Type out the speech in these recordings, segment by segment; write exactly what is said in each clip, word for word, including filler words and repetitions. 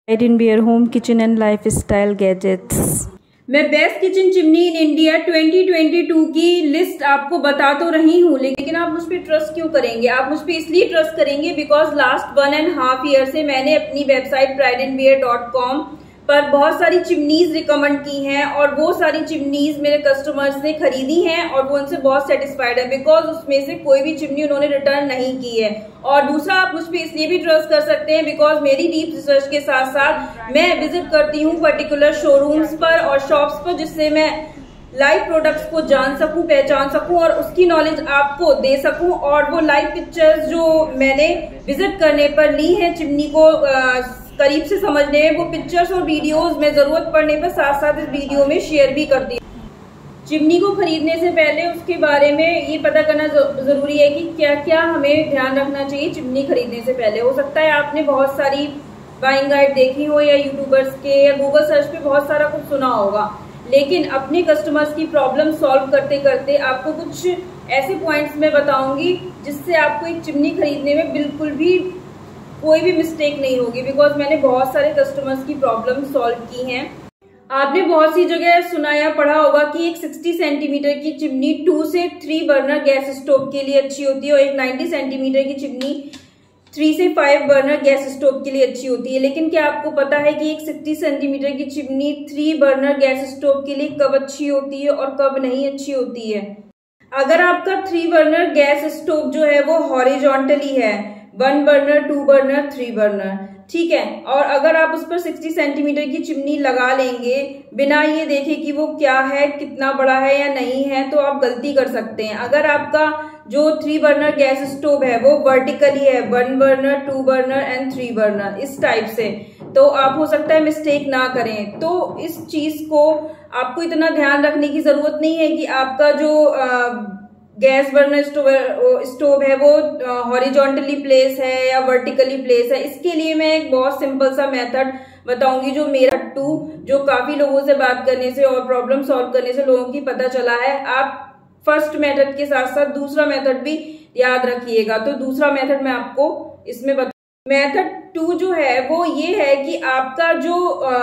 Right in beer home kitchen and lifestyle gadgets। मैं best kitchen chimney in India twenty twenty two की list आपको बता तो रही हूँ, लेकिन आप मुझ पर ट्रस्ट क्यों करेंगे? आप मुझ पर इसलिए ट्रस्ट करेंगे because last one and half year से मैंने अपनी website pride and bear dot com पर बहुत सारी चिमनीज रिकमेंड की हैं और वो सारी चिमनीज मेरे कस्टमर्स ने खरीदी हैं और वो उनसे बहुत सेटिस्फाइड है बिकॉज उसमें से कोई भी चिमनी उन्होंने रिटर्न नहीं की है। और दूसरा, आप मुझ पर इसलिए भी ट्रस्ट कर सकते हैं बिकॉज मेरी डीप रिसर्च के साथ साथ मैं विजिट करती हूँ पर्टिकुलर शोरूम्स पर और शॉप्स पर, जिससे मैं लाइव प्रोडक्ट्स को जान सकूं, पहचान सकूं और उसकी नॉलेज आपको दे सकूं। और वो लाइव पिक्चर्स जो मैंने विजिट करने पर ली है चिमनी को आ, करीब से समझने में, वो पिक्चर्स और वीडियोस में जरूरत पड़ने पर साथ साथ इस वीडियो में शेयर भी करती हूँ। चिमनी को खरीदने से पहले उसके बारे में ये पता करना जरूरी है कि क्या क्या हमें ध्यान रखना चाहिए चिमनी खरीदने से पहले। हो सकता है आपने बहुत सारी बाइंग गाइड देखी हो या यूट्यूबर्स के या गूगल सर्च पे बहुत सारा कुछ सुना होगा, लेकिन अपने कस्टमर्स की प्रॉब्लम सॉल्व करते करते आपको कुछ ऐसे पॉइंट्स मैं बताऊंगी जिससे आपको एक चिमनी खरीदने में बिल्कुल भी कोई भी मिस्टेक नहीं होगी, बिकॉज मैंने बहुत सारे कस्टमर्स की प्रॉब्लम सॉल्व की हैं। आपने बहुत सी जगह सुना या पढ़ा होगा कि एक साठ सेंटीमीटर की चिमनी टू से थ्री बर्नर गैस स्टोव के लिए अच्छी होती है और एक नब्बे सेंटीमीटर की चिमनी थ्री से फाइव बर्नर गैस स्टोव के लिए अच्छी होती है। लेकिन क्या आपको पता है कि एक साठ सेंटीमीटर की chimney three burner gas stove के लिए कब अच्छी होती है और कब नहीं अच्छी होती है? अगर आपका थ्री बर्नर गैस स्टोव जो है वो हॉरिजॉन्टली है, one burner, two burner, three burner, ठीक है, और अगर आप उस पर साठ सेंटीमीटर की चिमनी लगा लेंगे बिना ये देखे कि वो क्या है, कितना बड़ा है या नहीं है, तो आप गलती कर सकते हैं। अगर आपका जो थ्री बर्नर गैस स्टोव है वो वर्टिकली है, one burner, two burner and three burner, इस टाइप से, तो आप हो सकता है मिस्टेक ना करें। तो इस चीज को आपको इतना ध्यान रखने की जरूरत नहीं है कि आपका जो आ, गैस बर्नर स्टोव स्टोव है वो हॉरिजॉन्टली प्लेस है या वर्टिकली प्लेस है। इसके लिए मैं एक बहुत सिंपल सा मेथड बताऊंगी जो मेरा टू जो काफी लोगों से बात करने से और प्रॉब्लम सॉल्व करने से लोगों की पता चला है। आप फर्स्ट मेथड के साथ साथ दूसरा मेथड भी याद रखिएगा। तो दूसरा मेथड मैं आपको इसमें बता, मेथड टू जो है वो ये है कि आपका जो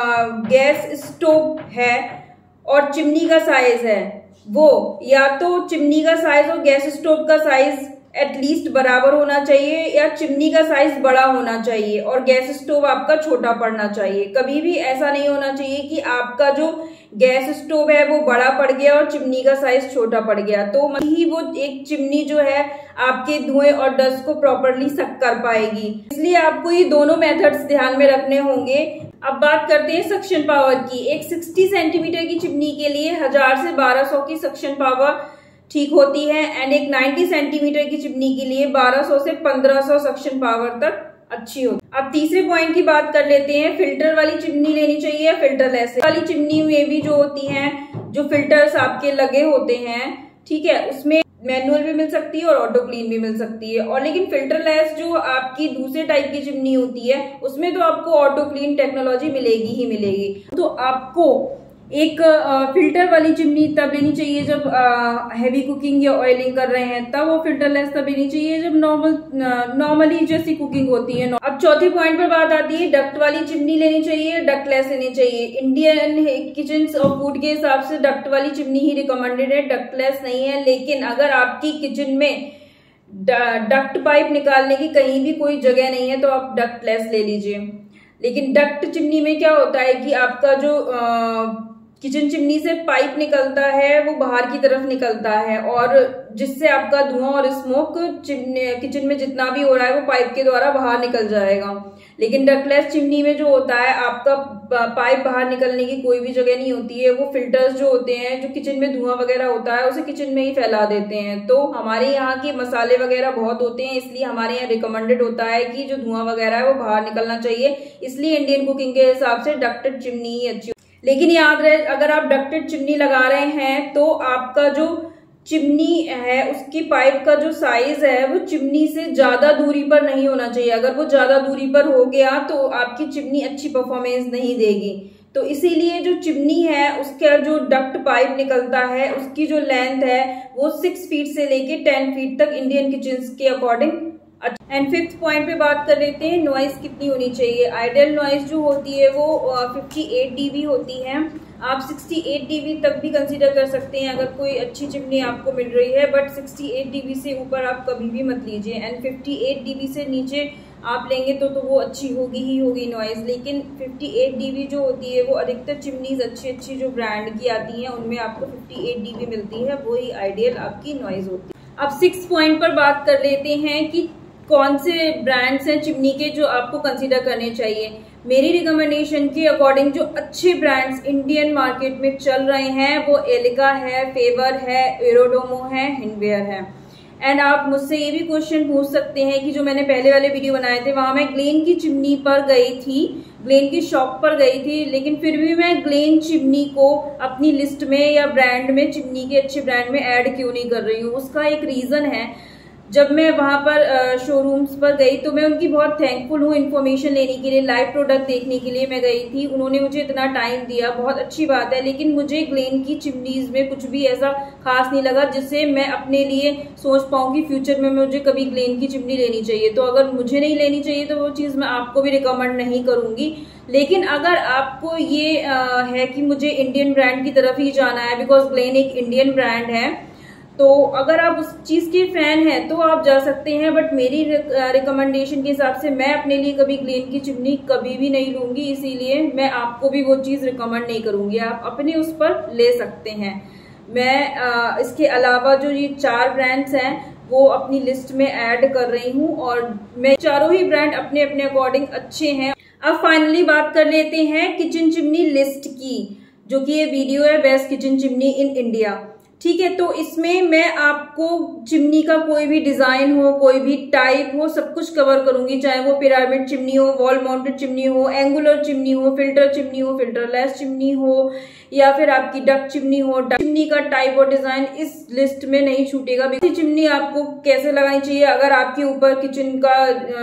गैस स्टोव है और चिमनी का साइज है वो या तो चिमनी का साइज और गैस स्टोव का साइज एटलीस्ट बराबर होना चाहिए या चिमनी का साइज बड़ा होना चाहिए और गैस स्टोव आपका छोटा पड़ना चाहिए। कभी भी ऐसा नहीं होना चाहिए कि आपका जो गैस स्टोव है वो बड़ा पड़ गया और चिमनी का साइज छोटा पड़ गया, तो ही वो एक चिमनी जो है आपके धुएं और डस्ट को प्रॉपरली सक कर पाएगी। इसलिए आपको ये दोनों मेथड्स ध्यान में रखने होंगे। अब बात करते हैं सक्शन पावर की। एक साठ सेंटीमीटर की चिमनी के लिए हजार से बारह सौ की सक्शन पावर ठीक होती है एंड एक नब्बे सेंटीमीटर की चिमनी के लिए बारह सौ से पंद्रह सौ सक्शन पावर तक अच्छी होती है। अब तीसरे पॉइंट की बात कर लेते हैं, फिल्टर वाली चिमनी लेनी चाहिए या फिल्टरलेस वाली चिमनी में भी जो होती हैं, जो फिल्टर्स आपके लगे होते हैं, ठीक है, उसमें मैनुअल भी मिल सकती है और ऑटो क्लीन भी मिल सकती है। और लेकिन फिल्टरलेस जो आपकी दूसरे टाइप की चिमनी होती है उसमें तो आपको ऑटो क्लीन टेक्नोलॉजी मिलेगी ही मिलेगी। तो आपको एक फिल्टर वाली चिमनी तब लेनी चाहिए जब हैवी कुकिंग या ऑयलिंग कर रहे हैं, तब वो फिल्टरलेस तब लेनी चाहिए जब नॉर्मल नॉर्मली जैसी कुकिंग होती है। अब चौथे पॉइंट पर बात आती है, डक्ट वाली चिमनी लेनी चाहिए, डक्टलेस लेनी चाहिए। इंडियन किचन और फूड के हिसाब से डक्ट वाली चिमनी ही रिकमेंडेड है, डक्टलेस नहीं है। लेकिन अगर आपकी किचन में डक्ट पाइप निकालने की कहीं भी कोई जगह नहीं है तो आप डक्टलेस ले लीजिए। लेकिन डक्ट चिमनी में क्या होता है कि आपका जो आ, किचन चिमनी से पाइप निकलता है वो बाहर की तरफ निकलता है और जिससे आपका धुआं और स्मोक किचन में जितना भी हो रहा है वो पाइप के द्वारा बाहर निकल जाएगा। लेकिन डक्टलेस चिमनी में जो होता है आपका पाइप बाहर निकलने की कोई भी जगह नहीं होती है। वो फिल्टर्स जो होते हैं जो किचन में धुआं वगैरह होता है उसे किचन में ही फैला देते हैं। तो हमारे यहाँ के मसाले वगैरह बहुत होते हैं, इसलिए हमारे यहाँ रिकमेंडेड होता है कि जो धुआं वगैरह है वो बाहर निकलना चाहिए। इसलिए इंडियन कुकिंग के हिसाब से डक्टेड चिमनी ही अच्छी। लेकिन याद रहे, अगर आप डक्टेड चिमनी लगा रहे हैं तो आपका जो चिमनी है उसकी पाइप का जो साइज है वो चिमनी से ज्यादा दूरी पर नहीं होना चाहिए। अगर वो ज्यादा दूरी पर हो गया तो आपकी चिमनी अच्छी परफॉर्मेंस नहीं देगी। तो इसीलिए जो चिमनी है उसका जो डक्ट पाइप निकलता है उसकी जो लेंथ है वो सिक्स फीट से लेके टेन फीट तक इंडियन किचन्स के अकॉर्डिंग एंड फिफ्थ पॉइंट पे बात कर लेते हैं, नॉइज कितनी होनी चाहिए। आइडियल नॉइज जो होती है वो फिफ्टी एट डीबी होती है। आप सिक्सटी एट डीबी तक भी कंसीडर कर सकते हैं अगर कोई अच्छी चिमनी आपको मिल रही है, बट सिक्सटी एट डीबी से ऊपर आप कभी भी मत लीजिए। एंड फिफ्टी एट डीबी से नीचे आप लेंगे तो तो वो अच्छी होगी ही होगी नॉइज, लेकिन फिफ्टी एट डीबी जो होती है वो अधिकतर चिमनीज अच्छी अच्छी जो ब्रांड की आती हैं उनमें आपको फिफ्टी एट डीबी मिलती है, वही आइडियल आपकी नॉइज होती है। अब सिक्स पॉइंट पर बात कर लेते हैं कि कौन से ब्रांड्स हैं चिमनी के जो आपको कंसीडर करने चाहिए। मेरी रिकमेंडेशन के अकॉर्डिंग जो अच्छे ब्रांड्स इंडियन मार्केट में चल रहे हैं वो एलिका है, फेवर है, एरोडोमो है, हिंडवेयर है। एंड आप मुझसे ये भी क्वेश्चन पूछ सकते हैं कि जो मैंने पहले वाले वीडियो बनाए थे वहां मैं ग्लेन की चिमनी पर गई थी, ग्लेन की शॉप पर गई थी, लेकिन फिर भी मैं ग्लेन चिमनी को अपनी लिस्ट में या ब्रांड में, चिमनी के अच्छे ब्रांड में ऐड क्यों नहीं कर रही हूँ। उसका एक रीजन है, जब मैं वहां पर शोरूम्स पर गई तो मैं उनकी बहुत थैंकफुल हूँ इन्फॉर्मेशन लेने के लिए, लाइव प्रोडक्ट देखने के लिए मैं गई थी, उन्होंने मुझे इतना टाइम दिया, बहुत अच्छी बात है। लेकिन मुझे ग्लेन की चिमनीज में कुछ भी ऐसा खास नहीं लगा जिससे मैं अपने लिए सोच पाऊँ कि फ्यूचर में मुझे कभी ग्लेन की चिमनी लेनी चाहिए। तो अगर मुझे नहीं लेनी चाहिए तो वो चीज़ मैं आपको भी रिकमेंड नहीं करूंगी। लेकिन अगर आपको ये आ, है कि मुझे इंडियन ब्रांड की तरफ ही जाना है, बिकॉज ग्लेन एक इंडियन ब्रांड है, तो अगर आप उस चीज के फैन हैं तो आप जा सकते हैं। बट मेरी रिकमेंडेशन के हिसाब से मैं अपने लिए कभी ग्लेन की चिमनी कभी भी नहीं लूंगी, इसीलिए मैं आपको भी वो चीज रिकमेंड नहीं करूंगी। आप अपने उस पर ले सकते हैं। मैं आ, इसके अलावा जो ये चार ब्रांड्स हैं वो अपनी लिस्ट में ऐड कर रही हूँ और मैं चारों ही ब्रांड अपने अपने अकॉर्डिंग अच्छे हैं। अब फाइनली बात कर लेते हैं किचन चिमनी लिस्ट की, जो कि ये वीडियो है best kitchen chimney in India. ठीक है, तो इसमें मैं आपको चिमनी का कोई भी डिजाइन हो, कोई भी टाइप हो, सब कुछ कवर करूंगी, चाहे वो पिरामिड चिमनी हो, वॉल माउंटेड चिमनी हो, एंगुलर चिमनी हो, फिल्टर चिमनी हो, फिल्टरलेस चिमनी हो, या फिर आपकी डक चिमनी हो। चिमनी का टाइप और डिजाइन इस लिस्ट में नहीं छूटेगा। चिमनी आपको कैसे लगानी चाहिए, अगर आपके ऊपर किचन का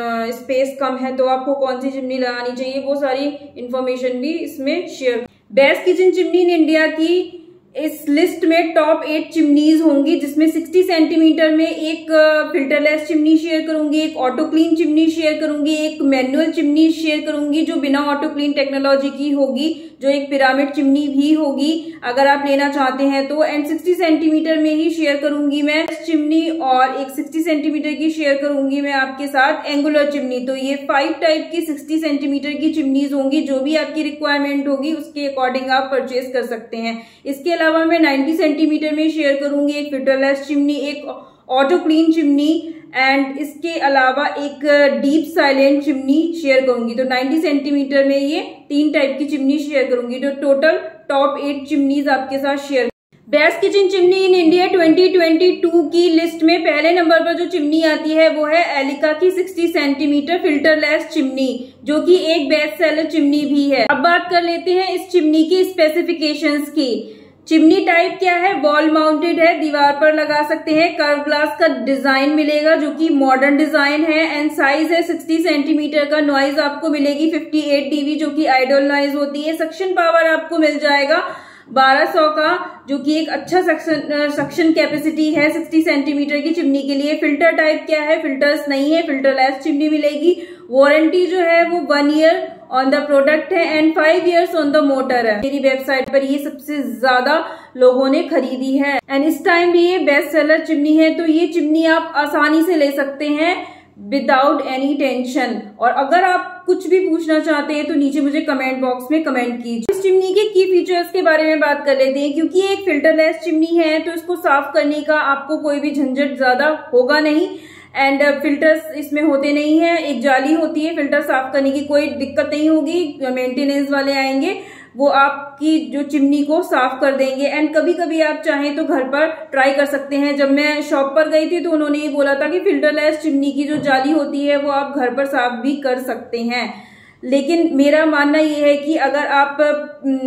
स्पेस कम है तो आपको कौन सी चिमनी लगानी चाहिए, वो सारी इंफॉर्मेशन भी इसमें share. Best kitchen chimney in India की इस लिस्ट में टॉप एट चिमनीज होंगी, जिसमें सिक्सटी सेंटीमीटर में एक फिल्टरलेस चिमनी शेयर करूंगी, एक ऑटो क्लीन चिमनी शेयर करूंगी, एक मैनुअल चिमनी शेयर करूंगी जो बिना ऑटो क्लीन टेक्नोलॉजी की होगी, जो एक पिरामिड चिमनी भी होगी अगर आप लेना चाहते हैं तो। एंड सिक्सटी सेंटीमीटर में ही शेयर करूंगी मैं चिमनी, और एक सिक्सटी सेंटीमीटर की शेयर करूंगी मैं आपके साथ एंगुलर चिमनी। तो ये फाइव टाइप की सिक्सटी सेंटीमीटर की चिमनीज होंगी, जो भी आपकी रिक्वायरमेंट होगी उसके अकॉर्डिंग आप परचेज कर सकते हैं। इसके अलावा मैं नाइंटी सेंटीमीटर में शेयर करूंगी एक फिल्टरलेस चिमनी, एक ऑटो क्लीन चिमनी, एंड इसके अलावा एक डीप साइलेंट चिमनी शेयर करूंगी। तो नाइंटी सेंटीमीटर में ये तीन टाइप की चिमनी शेयर करूंगी। तो टोटल टॉप एट चिमनीज आपके साथ share. Best kitchen chimney in India twenty twenty two की लिस्ट में पहले नंबर पर जो चिमनी आती है वो है एलिका की सिक्सटी सेंटीमीटर फिल्टरलेस चिमनी, जो कि एक बेस्ट सेलर चिमनी भी है। अब बात कर लेते हैं इस चिमनी की स्पेसिफिकेशंस की। चिमनी टाइप क्या है, वॉल माउंटेड है, दीवार पर लगा सकते हैं, कर्व ग्लास का डिजाइन मिलेगा जो कि मॉडर्न डिजाइन है, एंड साइज है सिक्सटी सेंटीमीटर का। नॉइज आपको मिलेगी फिफ्टी एट डीबी जो कि आइडियल नॉइज होती है। सक्शन पावर आपको मिल जाएगा बारह सौ का, जो कि एक अच्छा सक्शन सक्शन कैपेसिटी है सिक्सटी सेंटीमीटर की चिमनी के लिए। फिल्टर टाइप क्या है, फिल्टर्स नहीं है, फिल्टरलेस चिमनी मिलेगी। वारंटी जो है वो one year on the product है and five years on the motor है। मेरी वेबसाइट पर ये सबसे ज्यादा लोगों ने खरीदी है एंड इस टाइम भी ये बेस्ट सेलर चिमनी है। तो ये चिमनी आप आसानी से ले सकते हैं विदाउट एनी टेंशन। और अगर आप कुछ भी पूछना चाहते हैं तो नीचे मुझे कमेंट बॉक्स में कमेंट कीजिए। इस चिमनी के की फीचर्स के बारे में बात कर लेते हैं। क्योंकि ये एक फिल्टरलेस चिमनी है तो इसको साफ करने का आपको कोई भी झंझट ज्यादा होगा नहीं, एंड फिल्टर्स इसमें होते नहीं है। एक जाली होती है, फिल्टर साफ करने की कोई दिक्कत नहीं होगी। मेंटेनेंस वाले आएंगे, वो आपकी जो चिमनी को साफ कर देंगे। एंड कभी कभी आप चाहें तो घर पर ट्राई कर सकते हैं। जब मैं शॉप पर गई थी तो उन्होंने ये बोला था कि फिल्टरलेस चिमनी की जो जाली होती है वो आप घर पर साफ भी कर सकते हैं। लेकिन मेरा मानना ये है कि अगर आप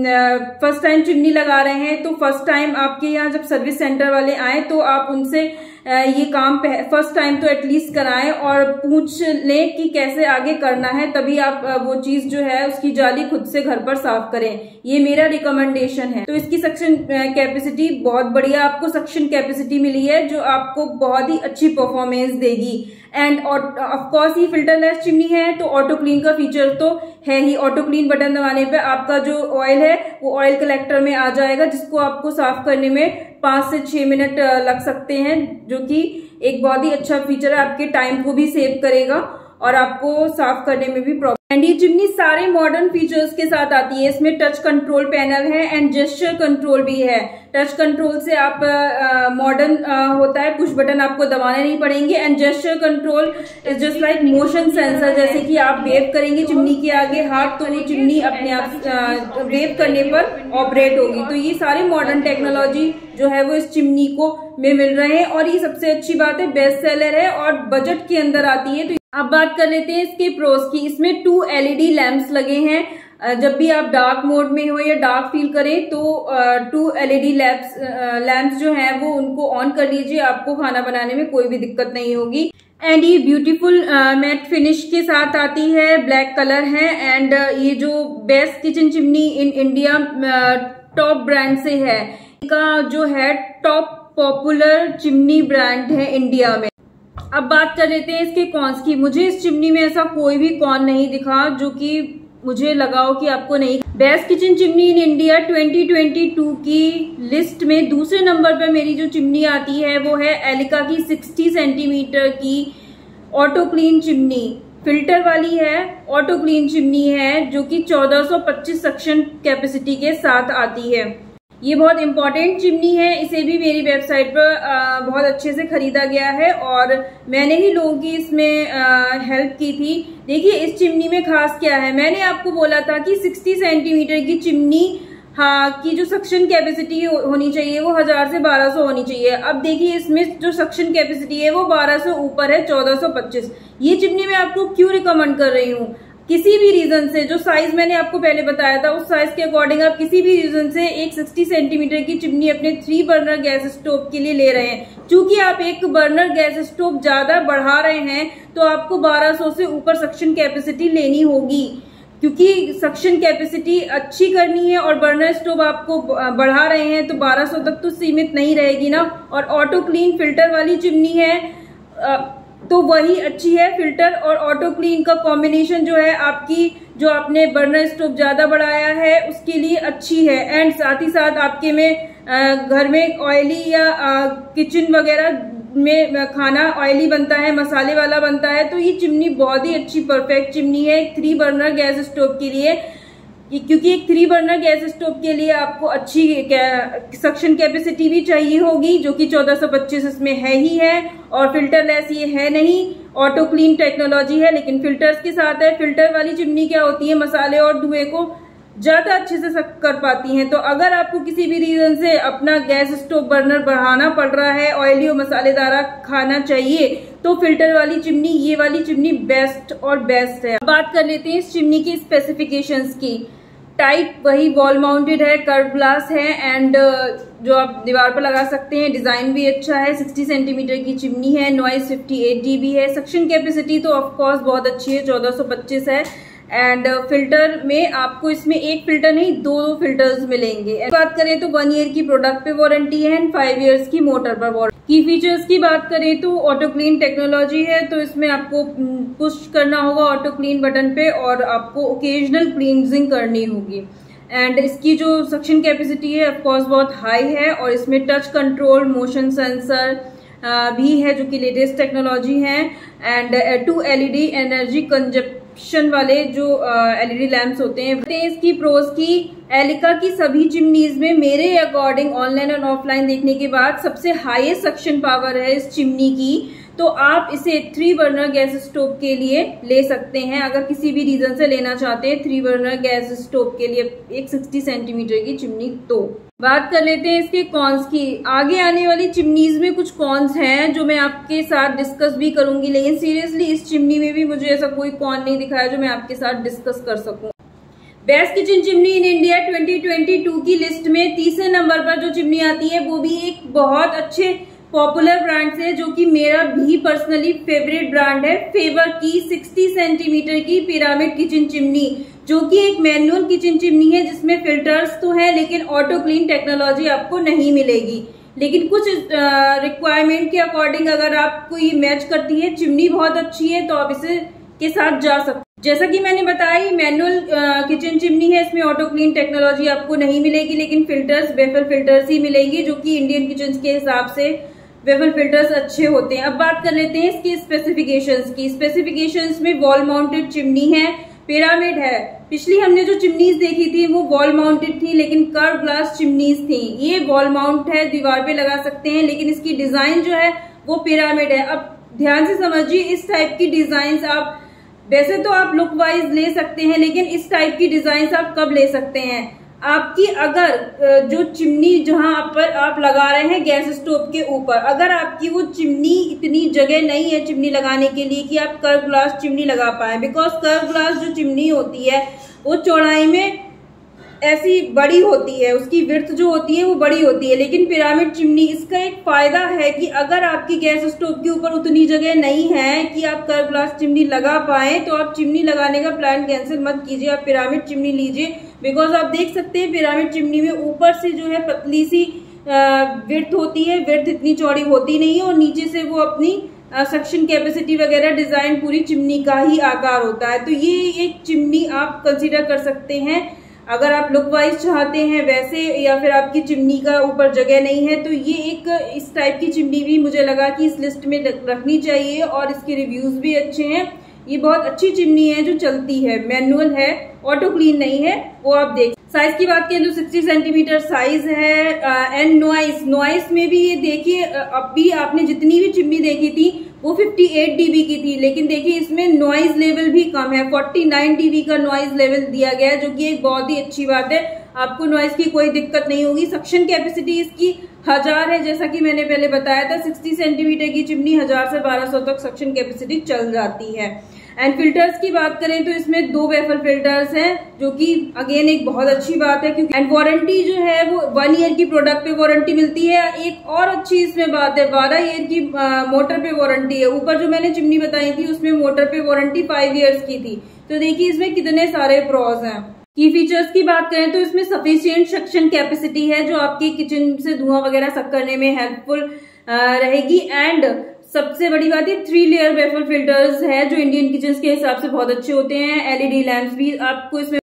फर्स्ट टाइम चिमनी लगा रहे हैं तो फर्स्ट टाइम आपके यहाँ जब सर्विस सेंटर वाले आए तो आप उनसे ये काम फर्स्ट टाइम तो एटलीस्ट कराएं और पूछ लें कि कैसे आगे करना है, तभी आप वो चीज जो है उसकी जाली खुद से घर पर साफ करें। ये मेरा रिकमेंडेशन है। तो इसकी सक्शन कैपेसिटी बहुत बढ़िया आपको सक्शन कैपेसिटी मिली है जो आपको बहुत ही अच्छी परफॉर्मेंस देगी। एंड ऑफ कोर्स ये फिल्टरलेस चिमनी है तो ऑटो क्लीन का फीचर तो है ही। ऑटो क्लीन बटन दबाने पे आपका जो ऑयल है वो ऑयल कलेक्टर में आ जाएगा, जिसको आपको साफ करने में पांच से छह मिनट लग सकते हैं, जो कि एक बहुत ही अच्छा फीचर है। आपके टाइम को भी सेव करेगा और आपको साफ करने में भी प्रॉब्लम। एंड ये चिमनी सारे मॉडर्न फीचर्स के साथ आती है। इसमें टच कंट्रोल पैनल है एंड जेस्चर कंट्रोल भी है। टच कंट्रोल से आप मॉडर्न uh, होता है, पुश बटन आपको दबाने नहीं पड़ेंगे। And gesture control is just like motion sensor, जैसे कि आप वेव करेंगे चिमनी के आगे हाथ तो वो चिमनी अपने आप वेव करने पर ऑपरेट होगी। तो ये सारे मॉडर्न टेक्नोलॉजी जो है वो इस चिमनी को में मिल रहे हैं और ये सबसे अच्छी बात है, बेस्ट सेलर है और बजट के अंदर आती है। तो अब बात कर लेते हैं इसके प्रोस की। इसमें टू एलईडी लैंप्स लगे हैं। जब भी आप डार्क मोड में हो या डार्क फील करें तो टू एलईडी लैंप्स लैंप्स जो हैं वो उनको ऑन कर लीजिए, आपको खाना बनाने में कोई भी दिक्कत नहीं होगी। एंड ये ब्यूटीफुल मैट फिनिश के साथ आती है, ब्लैक कलर है। एंड uh, ये जो best kitchen chimney in India top brand से है, का जो है टॉप पॉपुलर चिमनी ब्रांड है इंडिया में। अब बात कर लेते हैं इसके कॉन्स की। मुझे इस चिमनी में ऐसा कोई भी कॉन नहीं दिखा जो कि मुझे लगा हो कि आपको नहीं। Best kitchen chimney in India twenty twenty two की लिस्ट में दूसरे नंबर पर मेरी जो चिमनी आती है वो है एलिका की सिक्सटी सेंटीमीटर की ऑटो क्लीन चिमनी। फिल्टर वाली है, ऑटो क्लीन चिमनी है जो कि चौदह सौ पच्चीस सक्शन कैपेसिटी के साथ आती है। ये बहुत इंपॉर्टेंट चिमनी है, इसे भी मेरी वेबसाइट पर आ, बहुत अच्छे से खरीदा गया है और मैंने ही लोगों की इसमें हेल्प की थी। देखिए इस चिमनी में खास क्या है, मैंने आपको बोला था कि साठ सेंटीमीटर की चिमनी हाँ की जो सक्शन कैपेसिटी होनी चाहिए वो हजार से बारह सौ होनी चाहिए। अब देखिए इसमें जो सक्शन कैपेसिटी है वो बारह सौ ऊपर है, चौदह सौ पच्चीस। ये चिमनी मैं आपको क्यों रिकमेंड कर रही हूँ, किसी भी रीजन से जो साइज मैंने आपको पहले बताया था उस साइज के अकॉर्डिंग आप किसी भी रीजन से एक साठ सेंटीमीटर की चिमनी अपने थ्री बर्नर गैस स्टोव के लिए ले रहे हैं। क्योंकि आप एक बर्नर गैस स्टोव ज्यादा बढ़ा रहे हैं तो आपको बारह सौ से ऊपर सक्शन कैपेसिटी लेनी होगी, क्योंकि सक्शन कैपेसिटी अच्छी करनी है और बर्नर स्टोव आपको बढ़ा रहे हैं तो बारह सौ तक तो सीमित नहीं रहेगी ना। और ऑटो क्लीन फिल्टर वाली चिमनी है तो वही अच्छी है। फिल्टर और ऑटो क्लीन का कॉम्बिनेशन जो है आपकी जो आपने बर्नर स्टोव ज्यादा बढ़ाया है उसके लिए अच्छी है। एंड साथ ही साथ आपके में घर में ऑयली या किचन वगैरह में खाना ऑयली बनता है, मसाले वाला बनता है, तो ये चिमनी बहुत ही अच्छी परफेक्ट चिमनी है एक थ्री बर्नर गैस स्टोव के लिए। क्योंकि एक थ्री बर्नर गैस स्टोव के लिए आपको अच्छी सक्शन कैपेसिटी भी चाहिए होगी जो कि चौदह सौ पच्चीस इसमें है ही है। और फिल्टरलेस ये है नहीं, ऑटो क्लीन टेक्नोलॉजी है लेकिन फिल्टर्स के साथ है। फिल्टर वाली चिमनी क्या होती है, मसाले और धुएं को ज्यादा अच्छे से सक कर पाती हैं। तो अगर आपको किसी भी रीजन से अपना गैस स्टोव बर्नर बढ़ाना पड़ रहा है, ऑयली और मसालेदार खाना चाहिए, तो फिल्टर वाली चिमनी, ये वाली चिमनी बेस्ट और बेस्ट है। बात कर लेते हैं इस चिमनी की स्पेसिफिकेशंस की। टाइप वही वॉल माउंटेड है, कर्व ग्लास है एंड जो आप दीवार पर लगा सकते हैं। डिजाइन भी अच्छा है, साठ सेंटीमीटर की चिमनी है, नॉइज अट्ठावन डीबी है। सक्शन कैपेसिटी तो ऑफ कोर्स बहुत अच्छी है, चौदह सौ पच्चीस है। एंड फिल्टर में आपको इसमें एक फिल्टर नहीं दो दो फिल्टर्स मिलेंगे। बात करें तो वन ईयर की प्रोडक्ट पे वारंटी है एंड फाइव इयर्स की मोटर पर वारंटी। की फीचर्स की बात करें तो ऑटो क्लीन टेक्नोलॉजी है, तो इसमें आपको पुश करना होगा ऑटो क्लीन बटन पे और आपको ओकेजनल क्लींजिंग करनी होगी। एंड इसकी जो सक्शन कैपेसिटी है ऑफकोर्स बहुत हाई है और इसमें टच कंट्रोल, मोशन सेंसर भी है जो कि लेटेस्ट टेक्नोलॉजी है। And two LED energy consumption वाले जो एलईडी लैंप्स होते हैं। इसकी प्रोज की, एलिका की सभी चिमनीज में मेरे अकॉर्डिंग ऑनलाइन और ऑफलाइन देखने के बाद सबसे हाईएस्ट सक्शन पावर है इस चिमनी की। तो आप इसे थ्री बर्नर गैस स्टोव के लिए ले सकते हैं अगर किसी भी रीजन से लेना चाहते हैं थ्री बर्नर गैस स्टोव के लिए एक साठ सेंटीमीटर की चिमनी। तो बात कर लेते हैं इसके कॉन्स की। आगे आने वाली चिमनीज में कुछ कॉन्स हैं जो मैं आपके साथ डिस्कस भी करूंगी, लेकिन सीरियसली इस चिमनी में भी मुझे ऐसा कोई कॉन नहीं दिखाया जो मैं आपके साथ डिस्कस कर सकूं। Best kitchen chimney in India twenty twenty two की लिस्ट में तीसरे नंबर पर जो चिमनी आती है वो भी एक बहुत अच्छे पॉपुलर ब्रांड से, जो कि मेरा भी पर्सनली फेवरेट ब्रांड है, फेवर की साठ सेंटीमीटर की पिरामिड किचन चिमनी, जो कि एक मैनुअल किचन चिमनी है जिसमें फिल्टर्स तो है लेकिन ऑटो क्लीन टेक्नोलॉजी आपको नहीं मिलेगी। लेकिन कुछ रिक्वायरमेंट के अकॉर्डिंग अगर आपको ये मैच करती है, चिमनी बहुत अच्छी है, तो आप इसे के साथ जा सकते हैं। जैसा कि मैंने बताया, मैनुअल किचन चिमनी है, इसमें ऑटो क्लीन टेक्नोलॉजी आपको नहीं मिलेगी, लेकिन फिल्टर्स वेफल फिल्टर्स ही मिलेंगे, जो कि इंडियन किचन के हिसाब से वेफल फिल्टर्स अच्छे होते हैं। अब बात कर लेते हैं इसकी स्पेसिफिकेशंस की। स्पेसिफिकेशंस में वॉल माउंटेड चिमनी है, पिरामिड है। पिछली हमने जो चिमनीज देखी थी वो वॉल माउंटेड थी, लेकिन कर्व ग्लास चिमनीज थी। ये वॉल माउंट है, दीवार पे लगा सकते हैं, लेकिन इसकी डिजाइन जो है वो पिरामिड है। अब ध्यान से समझिए, इस टाइप की डिजाइन आप वैसे तो आप लुक वाइज ले सकते हैं, लेकिन इस टाइप की डिजाइन आप कब ले सकते हैं? आपकी अगर जो चिमनी जहां पर आप लगा रहे हैं गैस स्टोव के ऊपर, अगर आपकी वो चिमनी इतनी जगह नहीं है चिमनी लगाने के लिए कि आप कर्व ग्लास चिमनी लगा पाए, बिकॉज कर्व ग्लास जो चिमनी होती है वो चौड़ाई में ऐसी बड़ी होती है, उसकी विड्थ जो होती है वो बड़ी होती है। लेकिन पिरामिड चिमनी, इसका एक फायदा है कि अगर आपकी गैस स्टोव के ऊपर उतनी जगह नहीं है कि आप कर्व ग्लास चिमनी लगा पाए, तो आप चिमनी लगाने का प्लान कैंसिल मत कीजिए, आप पिरामिड चिमनी लीजिए। बिकॉज आप देख सकते हैं पिरामिड चिमनी में ऊपर से जो है पतली सी विड्थ होती है, विड्थ इतनी चौड़ी होती नहीं है, और नीचे से वो अपनी सक्शन कैपेसिटी वगैरह डिजाइन पूरी चिमनी का ही आकार होता है। तो ये एक चिमनी आप कंसीडर कर सकते हैं अगर आप लुक वाइज चाहते हैं वैसे, या फिर आपकी चिमनी का ऊपर जगह नहीं है, तो ये एक इस टाइप की चिमनी भी मुझे लगा कि इस लिस्ट में रखनी चाहिए, और इसके रिव्यूज भी अच्छे हैं। ये बहुत अच्छी चिमनी है जो चलती है, मैनुअल है, ऑटो क्लीन नहीं है, वो आप देख। साइज की बात करें तो साठ सेंटीमीटर साइज है। एंड नॉइस नॉइस में भी ये देखिए, अब भी आपने जितनी भी चिमनी देखी थी वो अट्ठावन डीबी की थी, लेकिन देखिए इसमें नॉइज लेवल भी कम है, उनचास डीबी का नॉइज लेवल दिया गया है, जो कि एक बहुत ही अच्छी बात है। आपको नॉइज की कोई दिक्कत नहीं होगी। सक्शन कैपेसिटी इसकी हजार है, जैसा कि मैंने पहले बताया था, साठ सेंटीमीटर की चिमनी हजार से बारह सौ तक सक्शन कैपेसिटी चल जाती है। एंड फिल्टर्स की बात करें तो इसमें दो वेफल फिल्टर्स हैं, जो कि अगेन एक बहुत अच्छी बात है, क्योंकि एंड वारंटी जो है वो वन ईयर की प्रोडक्ट पे वारंटी मिलती है। एक और अच्छी इसमें बात है, बारह ईयर की आ, मोटर पे वारंटी है। ऊपर जो मैंने चिमनी बताई थी उसमें मोटर पे वारंटी फाइव ईयर्स की थी। तो देखिए इसमें कितने सारे प्रोज हैं। की फीचर्स की बात करें तो इसमें सफिशिएंट सक्शन कैपेसिटी है, जो आपकी किचन से धुआं वगैरह सक करने में हेल्पफुल रहेगी। एंड सबसे बड़ी बात है, थ्री लेयर वेफल फिल्टर्स है, जो इंडियन किचन के हिसाब से बहुत अच्छे होते हैं। एलईडी लैंप्स भी आपको इसमें।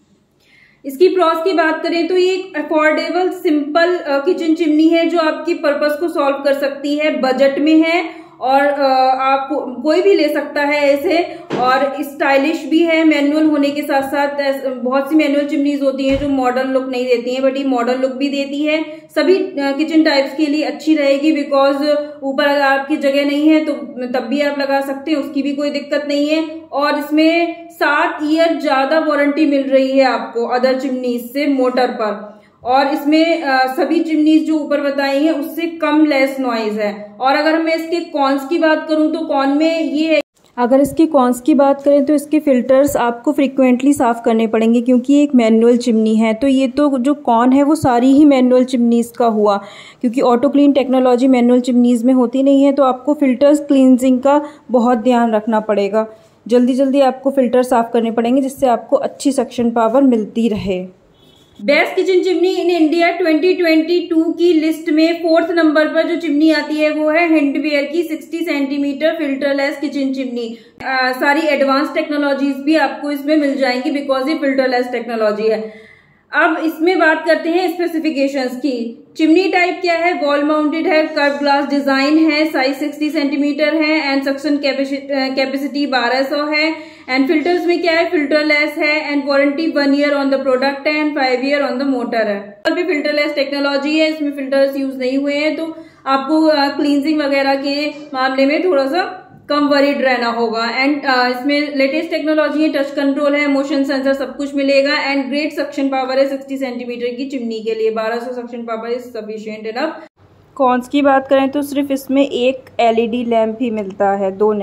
इसकी प्रॉस की बात करें तो ये एक अफोर्डेबल सिंपल किचन चिमनी है, जो आपकी पर्पस को सॉल्व कर सकती है, बजट में है, और आप कोई भी ले सकता है ऐसे, और स्टाइलिश भी है। मैनुअल होने के साथ साथ बहुत सी मैनुअल चिमनीज होती हैं जो मॉडर्न लुक नहीं देती हैं, बट ये मॉडर्न लुक भी देती है। सभी किचन टाइप्स के लिए अच्छी रहेगी, बिकॉज ऊपर अगर आपकी जगह नहीं है तो तब भी आप लगा सकते हैं, उसकी भी कोई दिक्कत नहीं है। और इसमें सात ईयर ज्यादा वारंटी मिल रही है आपको अदर चिमनीज से मोटर पर, और इसमें आ, सभी चिमनीज जो ऊपर बताई हैं उससे कम लेस नॉइज है। और अगर मैं इसके कॉन्स की बात करूं तो कॉन में ये है, अगर इसके कॉन्स की बात करें तो इसके फिल्टर्स आपको फ्रीक्वेंटली साफ़ करने पड़ेंगे, क्योंकि ये एक मैनुअल चिमनी है। तो ये तो जो कॉन है वो सारी ही मैनुअल चिमनीज़ का हुआ, क्योंकि auto clean technology manual chimneys में होती नहीं है। तो आपको फिल्टर्स क्लींजिंग का बहुत ध्यान रखना पड़ेगा, जल्दी जल्दी आपको फिल्टर साफ़ करने पड़ेंगे, जिससे आपको अच्छी सक्शन पावर मिलती रहे। Best kitchen chimney in India twenty twenty two की लिस्ट में फोर्थ नंबर पर जो चिमनी आती है वो है हिंडवेयर की साठ सेंटीमीटर फिल्टरलेस किचन चिमनी। आ, सारी एडवांस टेक्नोलॉजीज भी आपको इसमें मिल जाएंगी, बिकॉज ये फिल्टरलेस टेक्नोलॉजी है। अब इसमें बात करते हैं स्पेसिफिकेशंस की। चिमनी टाइप क्या है, वॉल माउंटेड है, कर्व ग्लास डिजाइन है, साइज साठ सेंटीमीटर है, एंड सक्शन कैपेसिटी बारह सौ है। एंड फिल्टर्स में क्या है, फिल्टरलेस है, and warranty one year on the product है, and five year on the motor है। भी फिल्टरलेस टेक्नोलॉजी है, इसमें फिल्टर्स यूज नहीं हुए हैं, तो आपको क्लींजिंग वगैरह के मामले में थोड़ा सा कम वरीड रहना होगा। एंड uh, इसमें लेटेस्ट टेक्नोलॉजी है, टच कंट्रोल है, मोशन सेंसर सब कुछ मिलेगा, एंड ग्रेट सक्शन पावर है साठ सेंटीमीटर की चिमनी के लिए। बारह सौ suction power is sufficient enough. Cons की बात करें तो सिर्फ इसमें एक एलईडी लैंप ही मिलता है, दो नहीं।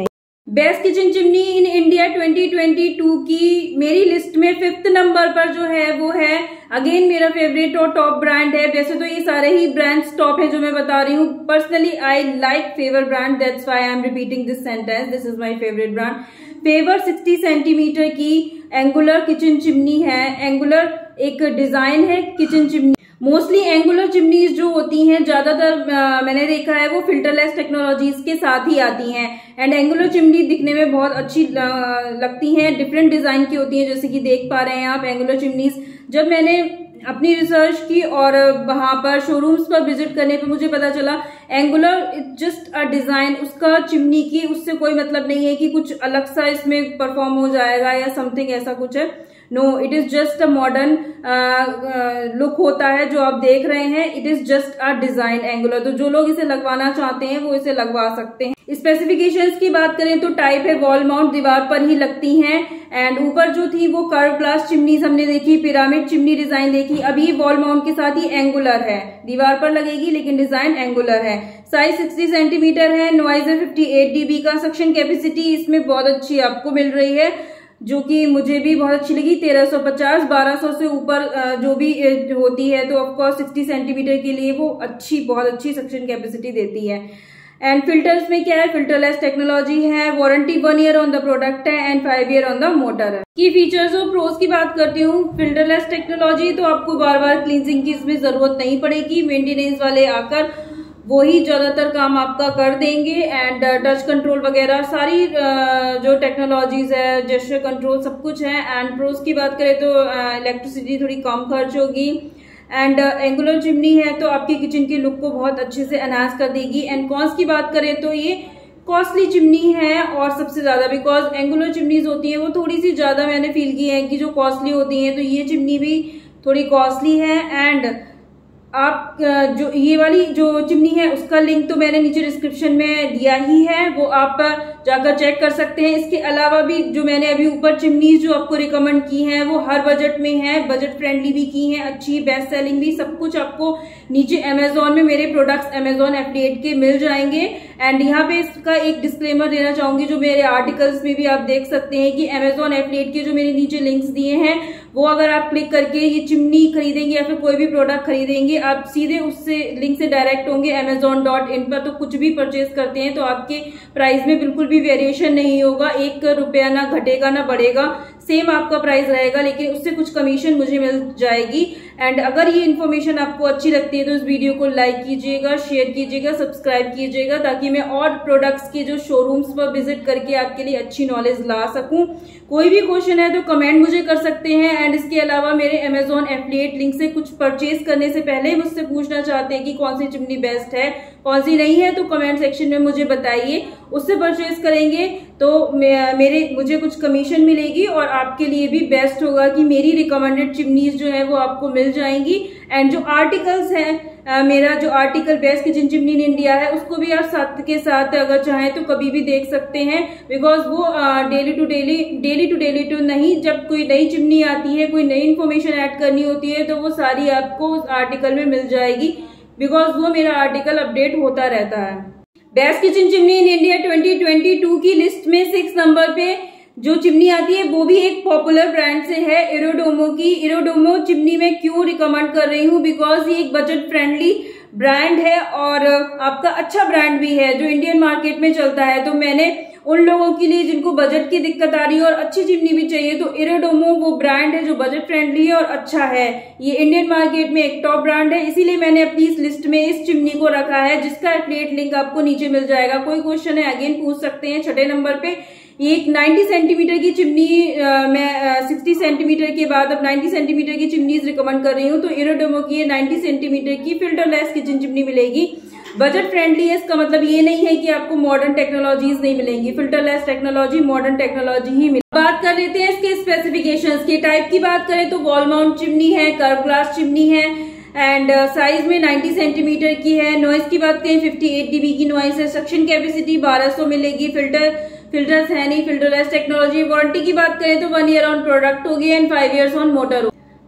Best kitchen chimney in India twenty twenty two की मेरी लिस्ट में फिफ्थ नंबर पर जो है वो है अगेन मेरा फेवरेट और टॉप ब्रांड है। वैसे तो ये सारे ही ब्रांड्स टॉप है जो मैं बता रही हूँ। Personally I like Faber brand, that's why I am repeating this sentence, this is my favourite brand. Faber sixty centimetre की एंगुलर किचन चिमनी है। एंगुलर एक डिजाइन है kitchen chimney. Mostly angular chimneys जो होती हैं ज्यादातर मैंने देखा है वो फिल्टरलेस टेक्नोलॉजीज के साथ ही आती हैं। एंड एंगुलर चिमनी दिखने में बहुत अच्छी लगती हैं, डिफरेंट डिजाइन की होती हैं, जैसे कि देख पा रहे हैं आप एंगुलर चिमनीज। जब मैंने अपनी रिसर्च की और वहां पर शोरूम्स पर विजिट करने पे मुझे पता चला एंगुलर जस्ट अ डिजाइन, उसका चिमनी की उससे कोई मतलब नहीं है कि कुछ अलग सा इसमें परफॉर्म हो जाएगा या समथिंग ऐसा कुछ है। No, it is just a modern look होता है जो आप देख रहे हैं। It is just a design angular. तो जो लोग इसे लगवाना चाहते हैं वो इसे लगवा सकते हैं। स्पेसिफिकेशंस की बात करें तो टाइप है वॉल माउंट, दीवार पर ही लगती हैं। एंड ऊपर जो थी वो कर्व ग्लास चिमनीज हमने देखी, पिरामिड चिमनी डिजाइन देखी। अभी वॉल माउंट के साथ ही एंगुलर है, दीवार पर लगेगी लेकिन डिजाइन एंगुलर है। साइज सिक्सटी सेंटीमीटर है, नॉइज है फिफ्टी एट डीबी का। सक्शन कैपेसिटी इसमें बहुत अच्छी आपको मिल रही है जो कि मुझे भी बहुत अच्छी लगी। तेरह सौ पचास, बारह सौ से ऊपर जो भी होती है तो ऑफकोर्स सिक्सटी सेंटीमीटर के लिए वो अच्छी बहुत अच्छी सक्शन कैपेसिटी देती है। एंड फिल्टर्स में क्या है, फिल्टरलेस टेक्नोलॉजी है, warranty one year on the product है and five year on the motor है। की फीचर्स और प्रोज की बात करती हूँ। फिल्टरलेस टेक्नोलॉजी तो आपको बार बार क्लींजिंग की इसमें जरूरत नहीं पड़ेगी। मेंटेनेंस वाले आकर वो ही ज्यादातर काम आपका कर देंगे। एंड टच कंट्रोल वगैरह सारी जो टेक्नोलॉजीज है, जेस्चर कंट्रोल सब कुछ है। एंड प्रोज की बात करें तो इलेक्ट्रिसिटी थोड़ी कम खर्च होगी। एंड एंगुलर चिमनी है तो आपकी किचन के लुक को बहुत अच्छे से एनहांस कर देगी। एंड कॉन्स की बात करें तो ये कॉस्टली चिमनी है और सबसे ज्यादा, बिकॉज एंगुलर चिमनीज होती है वो थोड़ी सी ज्यादा मैंने फील की है कि जो कॉस्टली होती है, तो ये चिमनी भी थोड़ी कॉस्टली है। एंड आप जो ये वाली जो चिमनी है उसका लिंक तो मैंने नीचे डिस्क्रिप्शन में दिया ही है, वो आप जाकर चेक कर सकते हैं। इसके अलावा भी जो मैंने अभी ऊपर चिमनीज जो आपको रिकमेंड की हैं वो हर बजट में है, बजट फ्रेंडली भी की हैं, अच्छी बेस्ट सेलिंग भी, सब कुछ आपको नीचे अमेजोन में मेरे प्रोडक्ट्स अमेजोन एफिलिएट के मिल जाएंगे। एंड यहाँ पे इसका एक डिस्क्लेमर देना चाहूंगी, जो मेरे आर्टिकल्स में भी आप देख सकते हैं कि अमेजोन एफिलिएट के जो मेरे नीचे लिंक्स दिए हैं वो अगर आप क्लिक करके ये चिमनी खरीदेंगे या फिर कोई भी प्रोडक्ट खरीदेंगे आप सीधे उससे लिंक से डायरेक्ट होंगे अमेजोन डॉट इन पर। तो कुछ भी परचेज करते हैं तो आपके प्राइस में बिल्कुल भी वेरिएशन नहीं होगा, एक रुपया ना घटेगा ना बढ़ेगा, सेम आपका प्राइस रहेगा, लेकिन उससे कुछ कमीशन मुझे मिल जाएगी। एंड अगर ये इन्फॉर्मेशन आपको अच्छी लगती है तो इस वीडियो को लाइक कीजिएगा, शेयर कीजिएगा, सब्सक्राइब कीजिएगा, ताकि मैं और प्रोडक्ट्स के जो शोरूम्स पर विजिट करके आपके लिए अच्छी नॉलेज ला सकूं। कोई भी क्वेश्चन है तो कमेंट मुझे कर सकते हैं। एंड इसके अलावा मेरे अमेजोन एफिलिएट लिंक से कुछ परचेज करने से पहले मुझसे पूछना चाहते हैं कि कौन सी चिमनी बेस्ट है, कौन सी नहीं है, तो कमेंट सेक्शन में मुझे बताइए। उससे परचेज करेंगे तो मेरे मुझे कुछ कमीशन मिलेगी और आपके लिए भी बेस्ट होगा कि मेरी रिकमेंडेड चिमनीज जो है वो आपको मिल जाएंगी। एंड जो आर्टिकल्स हैं, मेरा जो article best kitchen chimney in India है उसको भी आप साथ के साथ अगर चाहें तो कभी भी देख सकते हैं, बिकॉज वो daily to daily daily to daily to नहीं, जब कोई नई चिमनी आती है, कोई नई इन्फॉर्मेशन ऐड करनी होती है तो वो सारी आपको उस आर्टिकल में मिल जाएगी, बिकॉज वो मेरा आर्टिकल अपडेट होता रहता है। Best kitchen chimney in India twenty twenty two की लिस्ट में सिक्स नंबर पे जो चिमनी आती है वो भी एक पॉपुलर ब्रांड से है, इरोडोमो की। इरोडोमो चिमनी में क्यों रिकमेंड कर रही हूँ, बिकॉज ये एक बजट फ्रेंडली ब्रांड है और आपका अच्छा ब्रांड भी है जो इंडियन मार्केट में चलता है। तो मैंने उन लोगों के लिए जिनको बजट की दिक्कत आ रही है और अच्छी चिमनी भी चाहिए, तो इरोडोमो वो ब्रांड है जो बजट फ्रेंडली है और अच्छा है। ये इंडियन मार्केट में एक टॉप ब्रांड है, इसीलिए मैंने अपनी इस लिस्ट में इस चिमनी को रखा है, जिसका एफिलिएट लिंक आपको नीचे मिल जाएगा। कोई क्वेश्चन है अगेन पूछ सकते हैं। छठे नंबर पे ये एक नब्बे सेंटीमीटर की चिमनी, आ, मैं साठ सेंटीमीटर के बाद अब नब्बे सेंटीमीटर की चिमनीज रिकमेंड कर रही हूँ। तो इरोडोमो की ये नब्बे सेंटीमीटर की फिल्टरलेस किचन चिमनी मिलेगी। बजट फ्रेंडली है, इसका मतलब ये नहीं है कि आपको मॉडर्न टेक्नोलॉजीज नहीं मिलेंगी, फिल्टरलेस टेक्नोलॉजी मॉडर्न टेक्नोलॉजी ही मिलेगी। बात कर लेते हैं इसके स्पेसिफिकेशंस की। टाइप की बात करें तो वॉल माउंट चिमनी है, कर्व ग्लास चिमनी है एंड साइज में नब्बे सेंटीमीटर की है। नॉइज की बात करें अट्ठावन डीबी की नॉइज है। सक्शन कैपेसिटी बारह सौ मिलेगी। फिल्टर फिल्टर्स है नहीं, फिल्टरलेस टेक्नोलॉजी। वारंटी की बात करें तो वन ईयर ऑन प्रोडक्ट होगी and five years on motor होगी।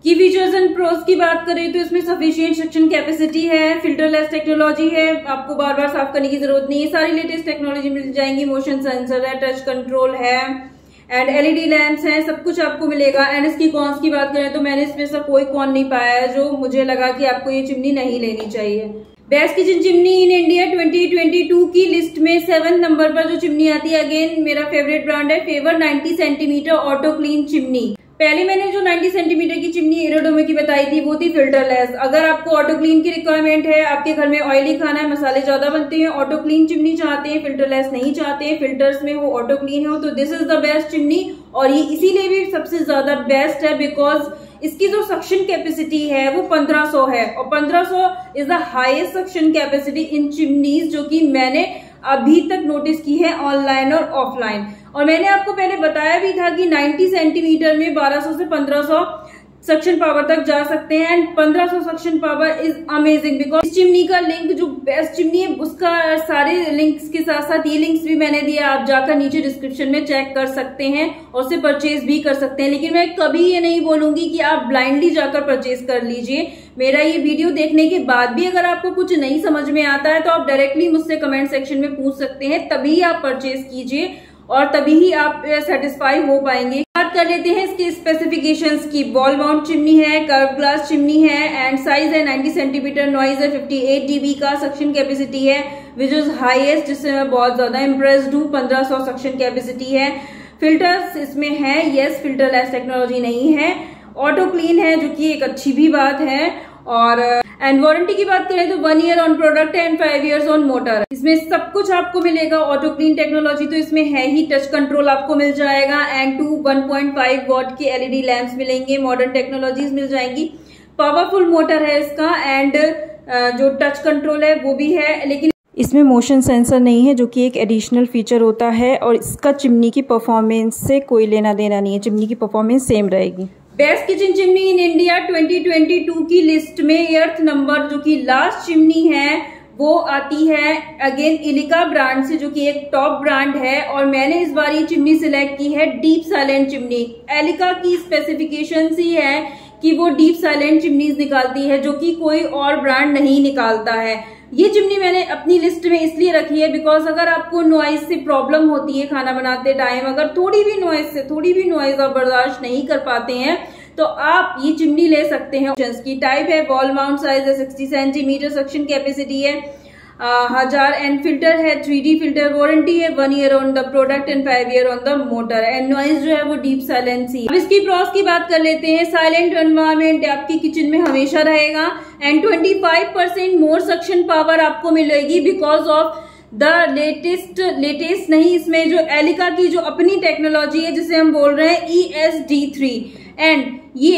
की फीचर्स एंड प्रोस की बात करें तो इसमें सफिशिएंट सक्शन कैपेसिटी है, फिल्टरलेस टेक्नोलॉजी है, आपको बार बार साफ करने की जरूरत नहीं है, सारी लेटेस्ट टेक्नोलॉजी मिल जाएंगी, मोशन सेंसर है, टच कंट्रोल है एंड एलईडी लैंप्स हैं, सब कुछ आपको मिलेगा। एंड इसकी कॉन्स की बात करें तो मैंने इसमें से कोई कॉन नहीं पाया है जो मुझे लगा कि आपको ये चिमनी नहीं लेनी चाहिए। Best kitchen chimney in India twenty twenty two की लिस्ट में सेवन नंबर पर जो चिमनी आती है, अगेन मेरा फेवरेट ब्रांड है Faber ninety centimetre auto clean chimney. पहले मैंने जो नाइंटी सेंटीमीटर की चिमनी डेहराडून की बताई थी वो थी फिल्टरलेस। अगर आपको ऑटो क्लीन की रिक्वायरमेंट है, आपके घर में ऑयली खाना है, मसाले ज्यादा बनते हैं, ऑटो क्लीन चिमनी चाहते हैं, फिल्टरलेस नहीं चाहते हैं, फिल्टर्स में हो, ऑटो क्लीन हो, तो this is the best chimney. और ये इसीलिए भी सबसे ज्यादा बेस्ट है बिकॉज इसकी जो सक्शन कैपेसिटी है वो पंद्रह सौ है और पंद्रह सौ is the highest suction capacity in chimneys जो कि मैंने अभी तक नोटिस की है ऑनलाइन और ऑफलाइन। और मैंने आपको पहले बताया भी था कि नाइंटी सेंटीमीटर में बारह सौ से पंद्रह सौ सक्शन पावर तक जा सकते हैं एंड पंद्रह सौ suction power is amazing because इस चिमनी का लिंक जो बेस्ट चिमनी है उसका सारे लिंक्स के साथ साथ ये लिंक्स भी मैंने दिया, आप जाकर नीचे डिस्क्रिप्शन में चेक कर सकते हैं और उसे परचेज भी कर सकते हैं। लेकिन मैं कभी ये नहीं बोलूंगी कि आप ब्लाइंडली जाकर परचेज कर लीजिए। मेरा ये वीडियो देखने के बाद भी अगर आपको कुछ नहीं समझ में आता है तो आप डायरेक्टली मुझसे कमेंट सेक्शन में पूछ सकते हैं, तभी आप परचेज कीजिए और तभी ही आप सेटिस्फाई हो पाएंगे। बात कर लेते हैं इसके स्पेसिफिकेशंस की। वॉल माउंट चिमनी है, कर्व ग्लास चिमनी है एंड साइज है नाइंटी सेंटीमीटर, नॉइज है फिफ्टी एट डीबी का, सक्शन कैपेसिटी है विच इज हाईएस्ट जिससे मैं बहुत ज्यादा इम्प्रेस्ड हूँ, पंद्रह सौ सक्शन कैपेसिटी है। फिल्टर्स इसमें है, यस फिल्टरलेस टेक्नोलॉजी नहीं है, ऑटो क्लीन है जो कि एक अच्छी भी बात है। और एंड वारंटी की बात करें तो one year on product and five years on motor. इसमें सब कुछ आपको मिलेगा, ऑटो क्लीन टेक्नोलॉजी तो इसमें है ही, टच कंट्रोल आपको मिल जाएगा and two one point five watt के एलईडी लैंप्स मिलेंगे, मॉडर्न टेक्नोलॉजीज मिल जाएंगी, पावरफुल मोटर है इसका एंड जो टच कंट्रोल है वो भी है। लेकिन इसमें मोशन सेंसर नहीं है जो कि एक एडिशनल फीचर होता है और इसका चिमनी की परफॉर्मेंस से कोई लेना देना नहीं है, चिमनी की परफॉर्मेंस सेम रहेगी। Best kitchen chimney in India twenty twenty two की लिस्ट में एर्थ नंबर जो कि लास्ट चिमनी है वो आती है अगेन इलिका ब्रांड से जो कि एक टॉप ब्रांड है और मैंने इस बार ये चिमनी सिलेक्ट की है डीप साइलेंट चिमनी। एलिका की स्पेसिफिकेशन ही है कि वो डीप साइलेंट चिमनीज निकालती है जो कि कोई और ब्रांड नहीं निकालता है। ये चिमनी मैंने अपनी लिस्ट में इसलिए रखी है बिकॉज अगर आपको नॉइज से प्रॉब्लम होती है खाना बनाते टाइम, अगर थोड़ी भी नॉइज से थोड़ी भी नॉइज आप बर्दाश्त नहीं कर पाते हैं तो आप ये चिमनी ले सकते हैं। की टाइप है, वॉल माउंट साइज है सिक्सटी सेंटीमीटर, सक्शन कैपेसिटी है हजार एंड फिल्टर है थ्री डी फिल्टर, वारंटी है one year on the product and five year on the motor and noise जो है वो डीप साइलेंसी। अब इसकी प्रॉस की बात कर लेते हैं। साइलेंट एनवायरमेंट आपकी किचन में हमेशा रहेगा and twenty five percent more suction power आपको मिलेगी because of the latest latest नहीं इसमें जो एलिका की जो अपनी टेक्नोलॉजी है जिसे हम बोल रहे हैं E S D three and ये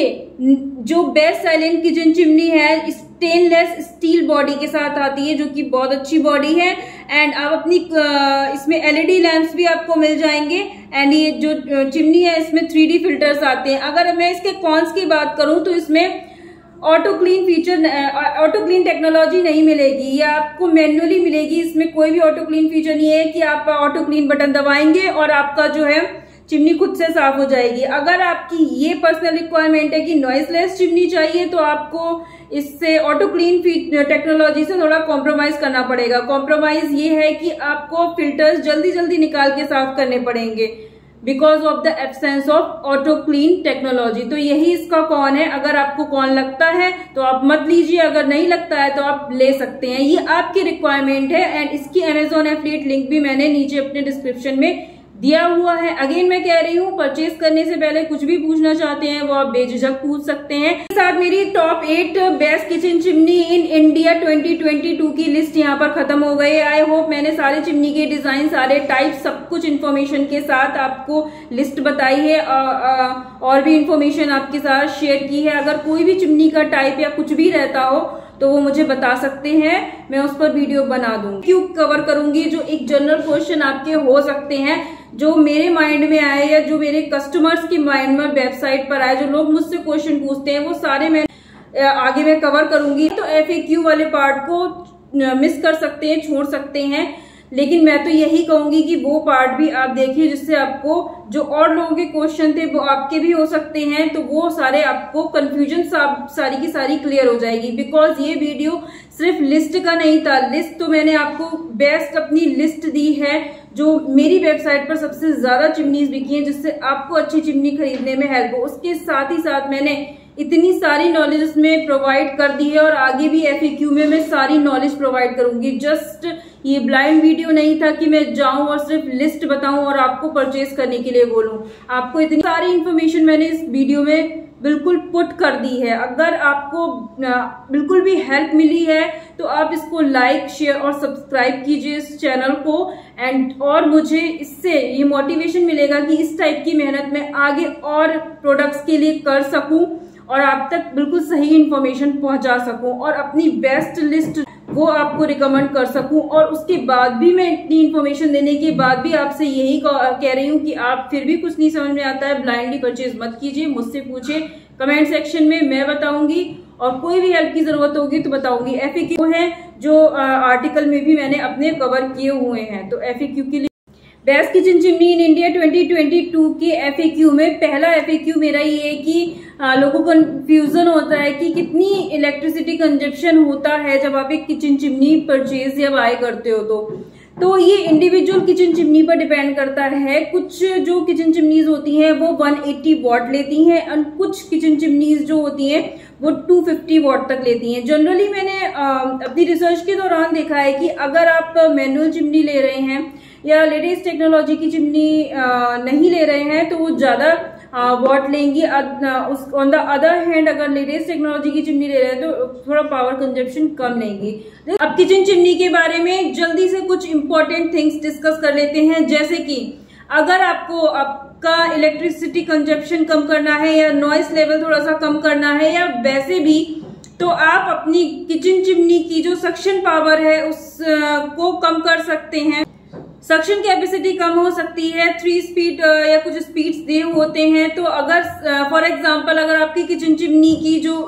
जो बेस्ट साइलेंट किचन चिमनी है स्टेनलेस स्टील बॉडी के साथ आती है जो कि बहुत अच्छी बॉडी है एंड आप अपनी इसमें एलईडी लैंप्स भी आपको मिल जाएंगे एंड ये जो चिमनी है इसमें थ्री डी फिल्टर्स आते हैं। अगर मैं इसके कॉन्स की बात करूं तो इसमें auto clean feature auto clean technology नहीं मिलेगी, ये आपको मैन्युअली मिलेगी। इसमें कोई भी ऑटो क्लीन फीचर नहीं है कि आप ऑटो क्लीन बटन दबाएंगे और आपका जो है चिमनी खुद से साफ हो जाएगी। अगर आपकी ये पर्सनल रिक्वायरमेंट है कि नॉइसलेस चिमनी चाहिए तो आपको इससे ऑटो क्लीन टेक्नोलॉजी से थोड़ा कॉम्प्रोमाइज करना पड़ेगा। कॉम्प्रोमाइज ये है कि आपको फिल्टर्स जल्दी जल्दी निकाल के साफ करने पड़ेंगे because of the absence of auto clean technology. तो यही इसका कौन है। अगर आपको कौन लगता है तो आप मत लीजिए, अगर नहीं लगता है तो आप ले सकते हैं, ये आपकी रिक्वायरमेंट है एंड इसकी अमेजोन एफिलिएट लिंक भी मैंने नीचे अपने डिस्क्रिप्शन में दिया हुआ है। अगेन मैं कह रही हूँ परचेज करने से पहले कुछ भी पूछना चाहते हैं वो आप बेझिझक पूछ सकते हैं। इसके साथ मेरी top eight best kitchen chimney in India twenty twenty two की लिस्ट यहाँ पर खत्म हो गई है। आई होप मैंने सारे चिमनी के डिजाइन, सारे टाइप, सब कुछ इन्फॉर्मेशन के साथ आपको लिस्ट बताई है और भी इन्फॉर्मेशन आपके साथ शेयर की है। अगर कोई भी चिमनी का टाइप या कुछ भी रहता हो तो वो मुझे बता सकते हैं, मैं उस पर वीडियो बना दूंगी। क्यों कवर करूंगी जो एक जनरल क्वेश्चन आपके हो सकते हैं जो मेरे माइंड में आए या जो मेरे कस्टमर्स के माइंड में वेबसाइट पर आए, जो लोग मुझसे क्वेश्चन पूछते हैं वो सारे मैं आगे मैं कवर करूंगी। तो एफ ए क्यू वाले पार्ट को मिस कर सकते हैं, छोड़ सकते हैं। लेकिन मैं तो यही कहूंगी कि वो पार्ट भी आप देखिए जिससे आपको जो और लोगों के क्वेश्चन थे वो आपके भी हो सकते हैं, तो वो सारे आपको कंफ्यूजन सारी की सारी क्लियर हो जाएगी। बिकॉज ये वीडियो सिर्फ लिस्ट का नहीं था, लिस्ट तो मैंने आपको बेस्ट अपनी लिस्ट दी है जो मेरी वेबसाइट पर सबसे ज्यादा चिमनीज बिकी हैं, जिससे आपको अच्छी चिमनी खरीदने में हेल्प हो। उसके साथ ही साथ मैंने इतनी सारी नॉलेज उसमें प्रोवाइड कर दी है और आगे भी एफएक्यू में मैं सारी नॉलेज प्रोवाइड करूंगी। जस्ट ये ब्लाइंड वीडियो नहीं था कि मैं जाऊं और सिर्फ लिस्ट बताऊं और आपको परचेज करने के लिए बोलूं। आपको इतनी सारी इंफॉर्मेशन मैंने इस वीडियो में बिल्कुल पुट कर दी है। अगर आपको बिल्कुल भी हेल्प मिली है तो आप इसको लाइक शेयर और सब्सक्राइब कीजिए इस चैनल को, एंड और मुझे इससे ये मोटिवेशन मिलेगा कि इस टाइप की मेहनत मैं आगे और प्रोडक्ट्स के लिए कर सकूं और आप तक बिल्कुल सही इंफॉर्मेशन पहुंचा सकूं और अपनी बेस्ट लिस्ट वो आपको रिकमेंड कर सकूं। और उसके बाद भी मैं इतनी इन्फॉर्मेशन देने के बाद भी आपसे यही कह रही हूं कि आप फिर भी कुछ नहीं समझ में आता है, ब्लाइंडली परचेज मत कीजिए, मुझसे पूछे कमेंट सेक्शन में, मैं बताऊंगी और कोई भी हेल्प की जरूरत होगी तो बताऊंगी। एफएक्यू है जो आर्टिकल में भी मैंने अपने कवर किए हुए हैं। तो एफएक्यू के लिए best kitchen chimney in India twenty twenty two के एफएक्यू में पहला एफएक्यू मेरा ये है कि आ, लोगों को कंफ्यूजन होता है कि कितनी इलेक्ट्रिसिटी कंजप्शन होता है जब आप एक किचन चिमनी परचेज या बाय करते हो। तो तो ये इंडिविजुअल किचन चिमनी पर डिपेंड करता है। कुछ जो किचन चिमनीज होती हैं वो वन एटी वॉट लेती हैं और कुछ किचन चिमनीज जो होती हैं वो टू फिफ्टी वॉट तक लेती हैं। जनरली मैंने आ, अपनी रिसर्च के दौरान देखा है कि अगर आप मैनुअल चिमनी ले रहे हैं या लेटेस्ट टेक्नोलॉजी की चिमनी नहीं ले रहे हैं तो वो ज्यादा वॉट लेंगी। ऑन द अदर हैंड अगर लेटेस्ट टेक्नोलॉजी की चिमनी ले रहे हैं तो थोड़ा पावर कंजप्शन कम लेंगी। अब किचन चिमनी के बारे में जल्दी से कुछ इंपॉर्टेंट थिंग्स डिस्कस कर लेते हैं, जैसे कि अगर आपको आपका इलेक्ट्रिसिटी कंजप्शन कम करना है या नॉइस लेवल थोड़ा सा कम करना है या वैसे भी, तो आप अपनी किचन चिमनी की जो सक्शन पावर है उसको कम कर सकते हैं। सक्शन कैपेसिटी कम हो सकती है, थ्री स्पीड या कुछ स्पीड्स दिए होते हैं। तो अगर फॉर एग्जांपल अगर आपकी किचन चिमनी की जो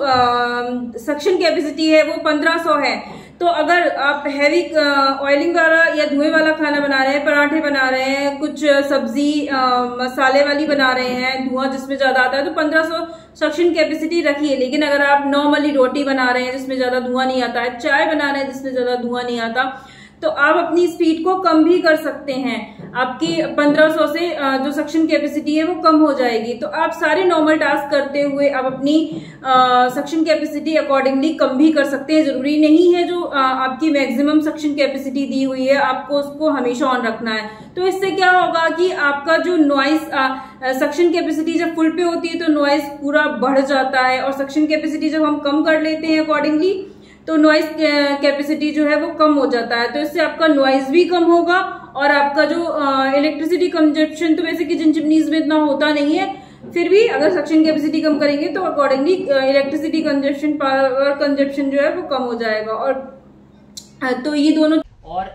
सक्शन कैपेसिटी है वो पंद्रह सौ है, तो अगर आप हैवी ऑयलिंग वाला या धुएं वाला खाना बना रहे हैं, पराठे बना रहे हैं, कुछ सब्जी मसाले वाली बना रहे हैं, धुआं जिसमें ज्यादा आता है, तो पंद्रह सौ सक्शन कैपेसिटी रखिए। लेकिन अगर आप नॉर्मली रोटी बना रहे हैं जिसमें ज्यादा धुआं नहीं आता है, चाय बना रहे हैं जिसमें ज्यादा धुआं नहीं आता, तो आप अपनी स्पीड को कम भी कर सकते हैं। आपकी पंद्रह सौ से जो सक्शन कैपेसिटी है वो कम हो जाएगी। तो आप सारे नॉर्मल टास्क करते हुए आप अपनी सक्शन कैपेसिटी अकॉर्डिंगली कम भी कर सकते हैं। जरूरी नहीं है जो आ, आपकी मैक्सिमम सक्शन कैपेसिटी दी हुई है आपको उसको हमेशा ऑन रखना है। तो इससे क्या होगा कि आपका जो नॉइस सक्शन कैपेसिटी जब फुल पे होती है तो नॉइस पूरा बढ़ जाता है, और सक्शन कैपेसिटी जब हम कम कर लेते हैं अकॉर्डिंगली तो नॉइस कैपेसिटी जो है वो कम हो जाता है। तो इससे आपका नॉइस भी कम होगा और आपका जो इलेक्ट्रिसिटी कंजप्शन तो वैसे किचन चिमनीज में इतना होता नहीं है, फिर भी अगर सक्शन कैपेसिटी कम करेंगे तो accordingly electricity consumption power consumption जो है वो कम हो जाएगा। और तो ये दोनों, और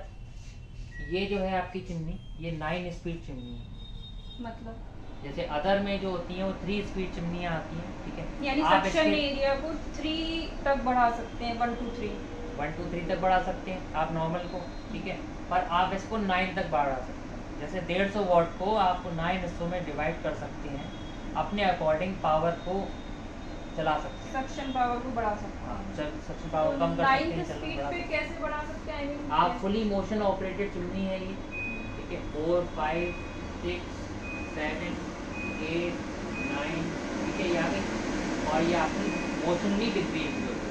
ये जो है आपकी चिमनी ये नाइन स्पीड चिमनी है। मतलब जैसे अदर में जो होती हैं वो थ्री स्पीड चिमनियाँ आती हैं, ठीक है, यानी सक्शन एरिया को थ्री तक बढ़ा सकते हैं, one two three one two three तक बढ़ा सकते हैं आप नॉर्मल को, ठीक है, पर आप इसको नाइन तक बढ़ा सकते हैं। जैसे डेढ़ सौ वॉट को आप नाइन हिस्सों में डिवाइड कर सकते हैं, अपने अकॉर्डिंग पावर को चला सकते हैं, सक्शन पावर को बढ़ा सकते हैं, सक्शन पावर कम कर सकते हैं, स्पीड पे कैसे बढ़ा सकते हैं? आप फुली मोशन ऑपरेटेड चिमनी है ये, ठीक है, four five six seven eight nine, ठीक है, यहाँ पे, और ये आपकी मोशनली डिग्री।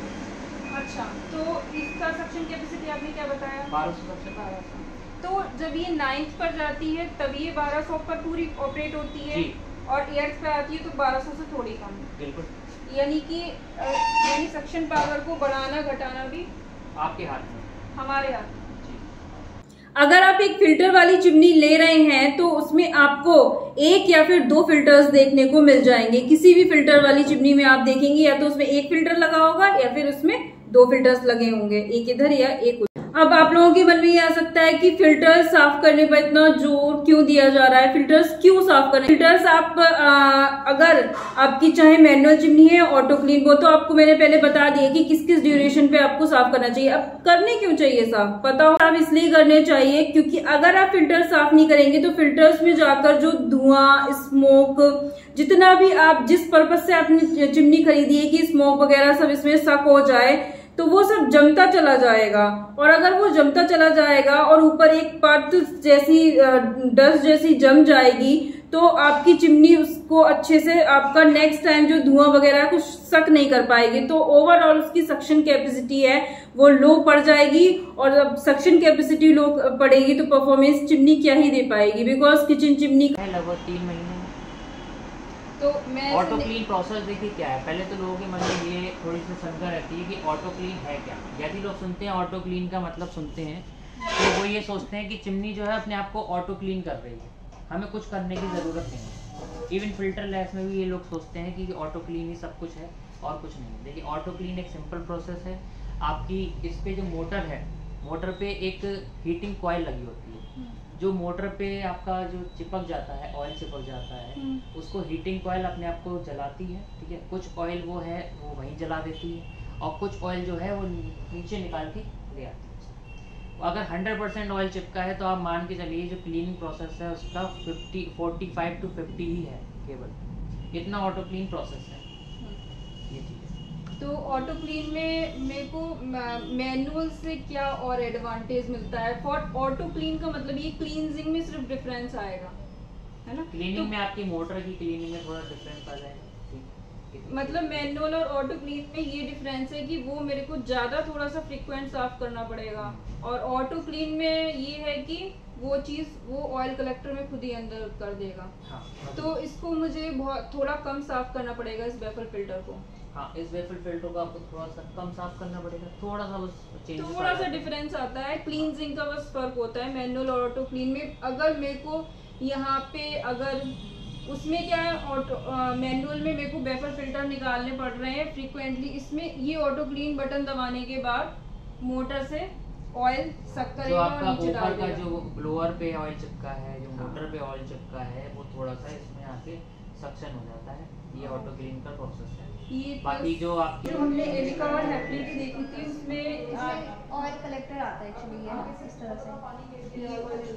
अच्छा, तो इसका सक्शन कैपेसिटी आपने क्या बताया? बारह सौ सक्शन बारह सौ। तो जब ये नाइन्थ पर जाती है तब ये बारह सौ पर पूरी ऑपरेट होती है, और एट्थ पे आती है तो बारह सौ से थोड़ी कम। बिल्कुल, यानी कि यानी सक्शन पावर को बढ़ाना घटाना भी आपके हाथ में, हमारे हाथ में। अगर आप एक फिल्टर वाली चिमनी ले रहे हैं तो उसमें आपको एक या फिर दो फिल्टर्स देखने को मिल जाएंगे। किसी भी फिल्टर वाली चिमनी में आप देखेंगे या तो उसमें एक फिल्टर लगा होगा या फिर उसमें दो फिल्टर्स लगे होंगे, एक इधर या एक उधर। अब आप लोगों के मन में ये आ सकता है कि फिल्टर्स साफ करने पर इतना जोर क्यों दिया जा रहा है, फिल्टर्स क्यों साफ करना है। फिल्टर्स आप आ, अगर आपकी चाहे मैनुअल चिमनी है ऑटो क्लीन, वो तो आपको मैंने पहले बता दिया कि किस किस ड्यूरेशन पे आपको साफ करना चाहिए। अब करने क्यों चाहिए साफ, पता हो आप इसलिए करने चाहिए क्योंकि अगर आप फिल्टर साफ नहीं करेंगे तो फिल्टर्स में जाकर जो धुआं, स्मोक, जितना भी आप जिस पर्पज से आपने चिमनी खरीदी है कि स्मोक वगैरह सब इसमें सक हो जाए, तो वो सब जमता चला जाएगा। और अगर वो जमता चला जाएगा और ऊपर एक परत जैसी डस्ट जैसी जम जाएगी तो आपकी चिमनी उसको अच्छे से आपका नेक्स्ट टाइम जो धुआं वगैरह कुछ सक नहीं कर पाएगी। तो ओवरऑल उसकी सक्शन कैपेसिटी है वो लो पड़ जाएगी, और जब सक्शन कैपेसिटी लो पड़ेगी तो परफॉर्मेंस चिमनी क्या ही दे पाएगी, बिकॉज किचन चिमनी लगभग तीन महीने तो मैं ऑटो क्लीन प्रोसेस देखिए क्या है। पहले तो लोगों के मन में ये थोड़ी सी शंका रहती है कि ऑटो क्लीन है क्या। यदि लोग सुनते हैं ऑटो क्लीन का मतलब सुनते हैं तो वो ये सोचते हैं कि चिमनी जो है अपने आप को ऑटो क्लीन कर रही है, हमें कुछ करने की ज़रूरत नहीं है। इवन फिल्टरलेस में भी ये लोग सोचते हैं कि ऑटो क्लीन ही सब कुछ है और कुछ नहीं। देखिए ऑटो क्लीन एक सिंपल प्रोसेस है। आपकी इस पे जो मोटर है, मोटर पे एक हीटिंग कॉइल लगी होती है, जो मोटर पे आपका जो चिपक जाता है, ऑयल चिपक जाता है, उसको हीटिंग कॉइल अपने आप को जलाती है। ठीक है, कुछ ऑयल वो है वो वहीं जला देती है और कुछ ऑयल जो है वो नीचे निकाल के ले आती है। अगर हंड्रेड परसेंट ऑयल चिपका है तो आप मान के चलिए जो क्लीनिंग प्रोसेस है उसका fifty forty five to fifty ही है केवल, इतना ऑटो क्लीन प्रोसेस है ये चीज़। तो ऑटो क्लीन में मेरे को मैनुअल से क्या और एडवांटेज मिलता है? फॉर ऑटो क्लीन का मतलब ये क्लींजिंग में सिर्फ डिफरेंस आएगा, है ना? क्लीनिंग तो, में आपकी मोटर की क्लीनिंग में थोड़ा डिफरेंस आ जाएगा। मतलब मैनुअल और ऑटो क्लीन में ये डिफरेंस है कि वो मेरे को ज्यादा थोड़ा सा फ्रीक्वेंट साफ करना पड़ेगा, और ऑटो क्लीन में ये है कि वो चीज वो ऑयल कलेक्टर में खुद ही अंदर कर देगा। हाँ, तो इसको मुझे बहुत थोड़ा कम साफ करना पड़ेगा इस बेफल फिल्टर को। हाँ, इस वेफल फिल्टर को आपको थोड़ा सा कम साफ करना पड़ेगा, थोड़ा सा बस चेंज थोड़ा सा डिफरेंस आता है। क्लींजिंग का बस फर्क होता है मैनुअल और ऑटो क्लीन में। अगर मेरे को यहाँ पे अगर उसमें क्या है, ऑटो मैनुअल में मेरे को बेफल फिल्टर निकालने पड़ रहे हैं फ्रीक्वेंटली, इसमें ये ऑटो क्लीन बटन दबाने के बाद मोटर से ऑयल सक करेगा और नीचे डाल देगा। जो ब्लोअर पे ऑयल चिपका है, जो मोटर पे ऑयल चिपका है, वो थोड़ा सा इसमें आके सक्शन हो जाता है। ये ऑटो क्लीन का प्रोसेस है। ये बाकी जो आप जो हमने एलिका और हैप्पी की देखी थी उसमें ऑयल कलेक्टर आता है एक्चुअली ये इस तरह से ये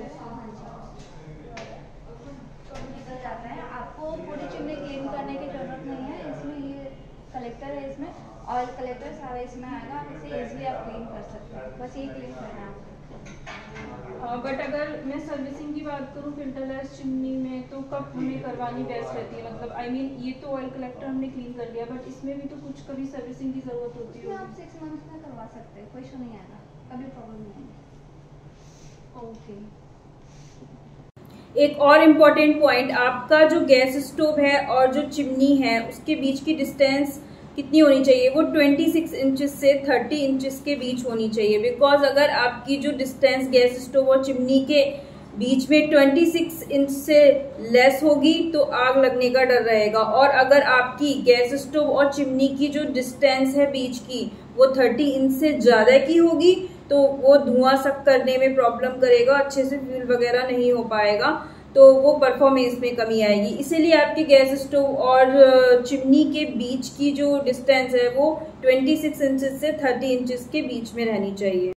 निकल जाता है। आपको पूरी चिमनी क्लीन करने की जरूरत नहीं है। इसमें ये कलेक्टर है, इसमें ऑयल कलेक्टर सारा इसमें आएगा, आप इसे इजीली आप क्लीन कर सकते हैं। बस ये क्लीन करना है। बट अगर मैं सर्विसिंग की बात करूँ फिल्टरलेस चिमनी में तो कब हमें करवानी बेस्ट रहती है? मतलब आई I मीन mean, ये तो ऑयल कलेक्टर हमने क्लीन कर लिया, बट इसमें भी तो कुछ कभी सर्विसिंग की जरूरत होती है। आप सिक्स मंथ्स में करवा सकते हैं, कोई इशू नहीं आएगा, कभी प्रॉब्लम नहीं है। ओके, एक और इम्पोर्टेंट पॉइंट, आपका जो गैस स्टोव है और जो चिमनी है उसके बीच की डिस्टेंस कितनी होनी चाहिए? वो छब्बीस इंचेस से तीस इंचेस के बीच होनी चाहिए। बिकॉज अगर आपकी जो डिस्टेंस गैस स्टोव और चिमनी के बीच में छब्बीस इंच से लेस होगी तो आग लगने का डर रहेगा, और अगर आपकी गैस स्टोव और चिमनी की जो डिस्टेंस है बीच की वो तीस इंच से ज्यादा की होगी तो वो धुआं सक करने में प्रॉब्लम करेगा, अच्छे से फ्यूल वगैरह नहीं हो पाएगा, तो वो परफॉर्मेंस में कमी आएगी। इसीलिए आपके गैस स्टोव और चिमनी के बीच की जो डिस्टेंस है वो छब्बीस इंचेस से तीस इंचेस के बीच में रहनी चाहिए।